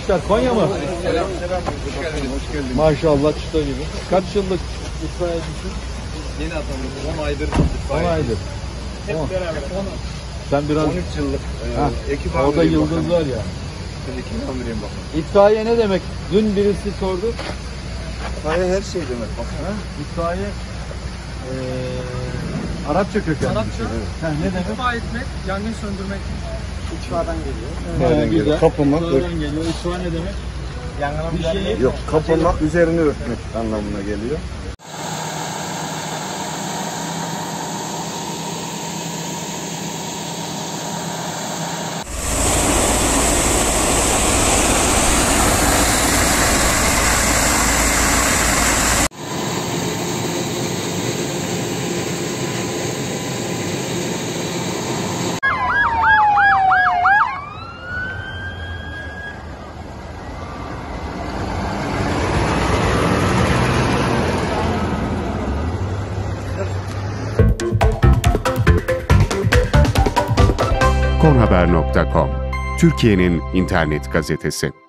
Gençler Konya mı? Selam. Hoş geldiniz. Maşallah çıta gibi. Kaç yıllık itfaiyecisin? Yeni atandım. 10 aydır. 10 aydır. Hep beraber. Sen biraz 13 yıllık. Ekip orada amiriyim yıldız bakalım. var ya. Ben ekip amiriyim bakalım. İtfaiye ne demek? Dün birisi sordu. Hayır her şey demek bakın. Ha? İtfaiye Arapça kökenli bir şey. Ha, ne demek? İtfa etmek, yangın söndürmek. İtfadan geliyor. Nereden geliyor? Kapamak. Nereden geliyor? İtfa ne demek? Yangına Bir şeyi Yok, kapamak üzerini örtmek anlamına geliyor. konhaber.com, Türkiye'nin internet gazetesi.